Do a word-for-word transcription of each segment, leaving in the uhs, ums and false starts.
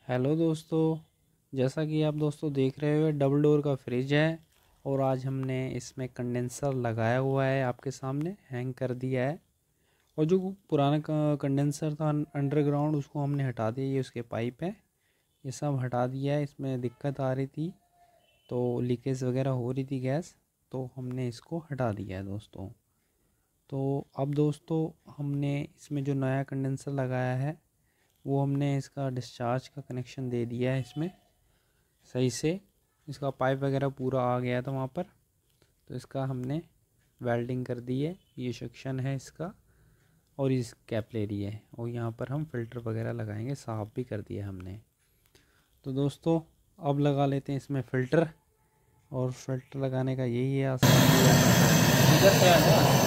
Hello दोस्तों, जैसा कि आप दोस्तों देख रहे हो डबल डोर का फ्रिज है और आज हमने इसमें कंडेंसर लगाया हुआ है, आपके सामने हैंग कर दिया है। और जो पुराना कंडेंसर था अंडरग्राउंड उसको हमने हटा दिया। ये उसके पाइप है, ये सब हटा दिया है। इसमें दिक्कत आ रही थी तो लीकेज वगैरह हो रही थी गैस, तो हमने इसको हटा दिया है दोस्तों। तो अब दोस्तों हमने इसमें जो नया कंडेंसर लगाया है वो हमने इसका डिस्चार्ज का कनेक्शन दे दिया है इसमें सही से। इसका पाइप वगैरह पूरा आ गया था वहाँ पर, तो इसका हमने वेल्डिंग कर दी है। ये सेक्शन है इसका और इस कैपलरी है और यहाँ पर हम फ़िल्टर वगैरह लगाएंगे, साफ़ भी कर दिया हमने। तो दोस्तों अब लगा लेते हैं इसमें फ़िल्टर, और फ़िल्टर लगाने का यही है आसान।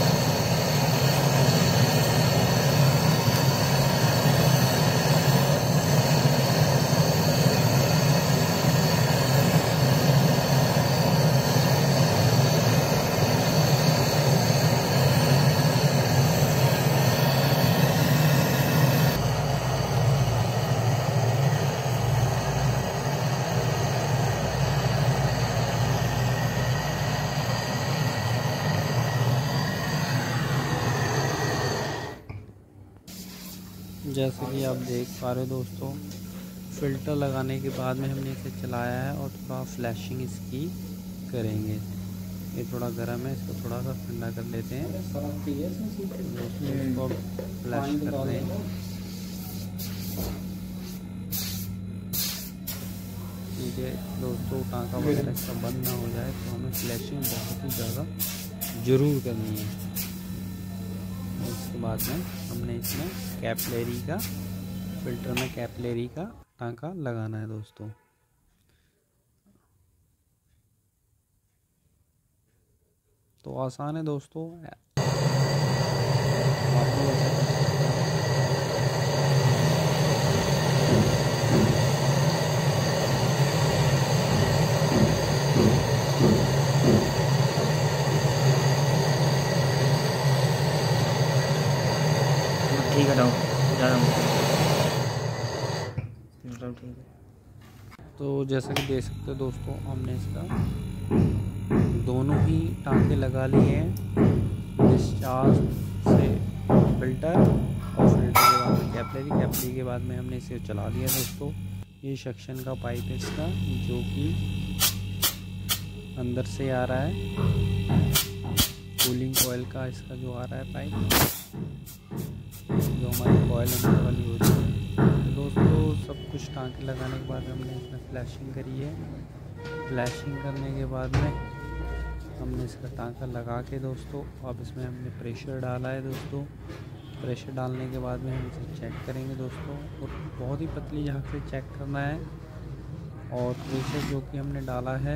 जैसे कि आप देख पा रहे हो दोस्तों, फ़िल्टर लगाने के बाद में हमने इसे चलाया है और थोड़ा फ्लैशिंग इसकी करेंगे। ये थोड़ा गर्म है, इसको थोड़ा सा ठंडा कर लेते हैं। दोस्तों इसको फ्लैश कर रहे हैं। ठीक है दोस्तों, टाँका वगैरह इसका बंद ना हो जाए तो हमें फ्लैशिंग बहुत ही ज़्यादा ज़रूर करनी है। उसके बाद में हमने इसमें कैपलरी का फ़िल्टर में कैपलरी का टाँका लगाना है दोस्तों। तो आसान है दोस्तों, ठीक है डाउन जा रहा हूँ। ठीक है, तो जैसा कि देख सकते हो दोस्तों, हमने इसका दोनों ही टाँके लगा लिए हैं। डिस्चार्ज से फ़िल्टर और फ़िल्टर के बाद में कैपलरी कैपलरी के बाद में हमने इसे चला दिया दोस्तों। ये सेक्शन का पाइप है इसका, जो कि अंदर से आ रहा है। कूलिंग ऑयल का इसका जो आ रहा है पाइप, जो हमारी कॉयल अंदर वाली होती है। तो दोस्तों सब कुछ टाँके लगाने के बाद हमने इसमें फ्लैशिंग करी है। फ्लैशिंग करने के बाद में हमने इसका टाँका लगा के दोस्तों अब इसमें हमने प्रेशर डाला है दोस्तों। प्रेशर डालने के बाद में हम इसे चेक करेंगे दोस्तों, और बहुत ही पतली झाग से चेक करना है। और प्रेशर जो कि हमने डाला है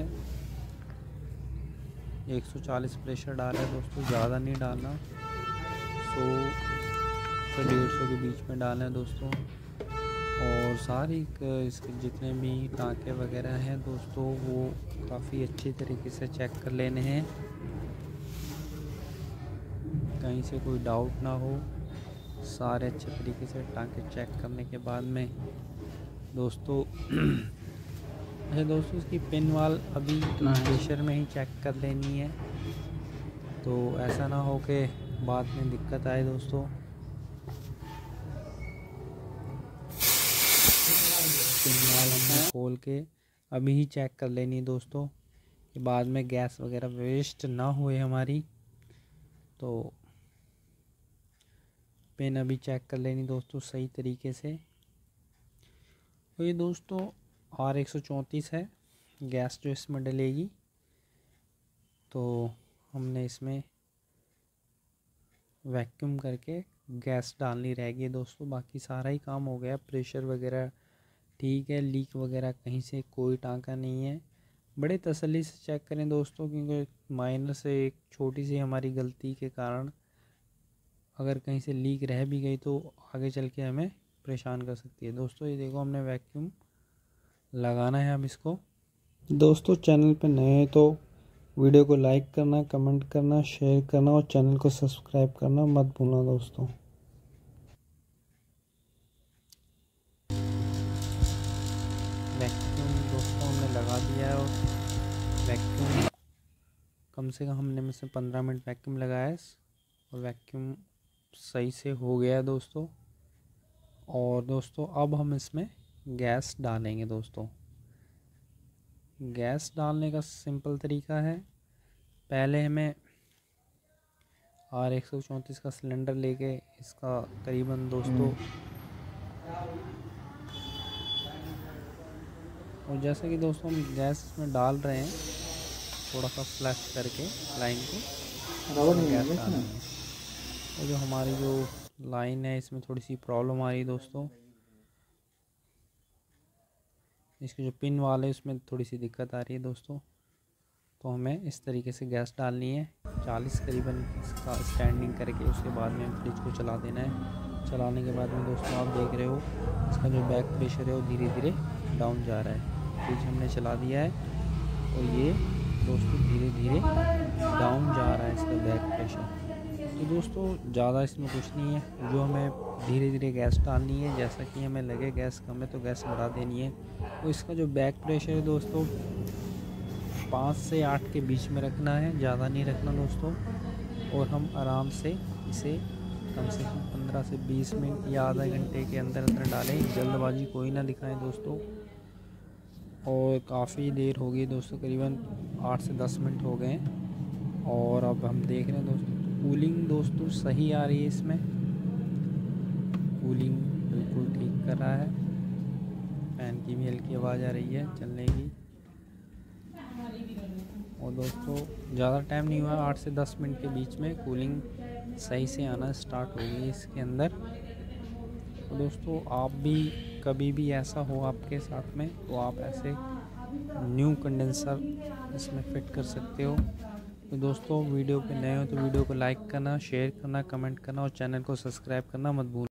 एक सौ चालीस प्रेशर डाला है दोस्तों, ज़्यादा नहीं डालना, सौ से डेढ़ सौ के बीच में डालना है दोस्तों। और सारी इसके जितने भी टाँके वगैरह हैं दोस्तों वो काफ़ी अच्छी तरीके से चेक कर लेने हैं, कहीं से कोई डाउट ना हो। सारे अच्छे तरीके से टाँके चेक करने के बाद में दोस्तों अच्छा दोस्तों इसकी पिन वाल अभी प्रेशर में ही चेक कर लेनी है, तो ऐसा ना हो कि बाद में दिक्कत आए दोस्तों। पिन वाल हमने खोल के अभी ही चेक कर लेनी है दोस्तों, कि बाद में गैस वगैरह वेस्ट ना हुए हमारी। तो पिन अभी चेक कर लेनी दोस्तों सही तरीके से। तो ये दोस्तों आर एक सौ चौंतीस है गैस जो इसमें डलेगी। तो हमने इसमें वैक्यूम करके गैस डालनी रहेगी दोस्तों, बाकी सारा ही काम हो गया। प्रेशर वगैरह ठीक है, लीक वगैरह कहीं से कोई टाँका नहीं है। बड़े तसल्ली से चेक करें दोस्तों, क्योंकि माइनर से एक छोटी सी हमारी गलती के कारण अगर कहीं से लीक रह भी गई तो आगे चल के हमें परेशान कर सकती है दोस्तों। ये देखो हमने वैक्यूम लगाना है अब इसको। दोस्तों चैनल पे नए हैं तो वीडियो को लाइक करना, कमेंट करना, शेयर करना और चैनल को सब्सक्राइब करना मत भूलना दोस्तों। वैक्यूम दोस्तों हमने लगा दिया है और वैक्यूम कम से कम हमने में से पंद्रह मिनट वैक्यूम लगाया है और वैक्यूम सही से हो गया है दोस्तों। और दोस्तों अब हम इसमें गैस डालेंगे दोस्तों। गैस डालने का सिंपल तरीका है, पहले हमें आर एक सौ चौंतीस का सिलेंडर लेके इसका करीबन दोस्तों, और जैसे कि दोस्तों हम गैस में डाल रहे हैं, थोड़ा सा फ्लैश करके लाइन को गैस डालनी है। और जो हमारी जो लाइन है इसमें थोड़ी सी प्रॉब्लम आ रही है दोस्तों, इसके जो पिन वाले उसमें थोड़ी सी दिक्कत आ रही है दोस्तों। तो हमें इस तरीके से गैस डालनी है चालीस करीबन इसका स्टैंडिंग करके, उसके बाद में फ्रिज को चला देना है। चलाने के बाद में दोस्तों आप देख रहे हो इसका जो बैक प्रेशर है वो धीरे धीरे डाउन जा रहा है। फ्रिज हमने चला दिया है और ये दोस्तों धीरे धीरे डाउन जा रहा है इसका बैक प्रेशर। तो दोस्तों ज़्यादा इसमें कुछ नहीं है, जो हमें धीरे धीरे गैस डालनी है, जैसा कि हमें लगे गैस कम है तो गैस बढ़ा देनी है। तो इसका जो बैक प्रेशर है दोस्तों पाँच से आठ के बीच में रखना है, ज़्यादा नहीं रखना दोस्तों। और हम आराम से इसे कम से कम पंद्रह से बीस मिनट या आधा घंटे के अंदर अंदर डालें, जल्दबाजी कोई ना दिखाएं दोस्तों। और काफ़ी देर हो गई दोस्तों, करीबन आठ से दस मिनट हो गए हैं। और अब हम देख रहे हैं दोस्तों कूलिंग दोस्तों सही आ रही है, इसमें कूलिंग बिल्कुल ठीक कर रहा है। फैन की भी हल्की आवाज़ आ रही है चलने की। और दोस्तों ज़्यादा टाइम नहीं हुआ, आठ से दस मिनट के बीच में कूलिंग सही से आना स्टार्ट हो गई इसके अंदर। तो दोस्तों आप भी कभी भी ऐसा हो आपके साथ में तो आप ऐसे न्यू कंडेंसर इसमें फिट कर सकते हो। तो दोस्तों वीडियो पे नए हो तो वीडियो को लाइक करना, शेयर करना, कमेंट करना और चैनल को सब्सक्राइब करना मत भूलना।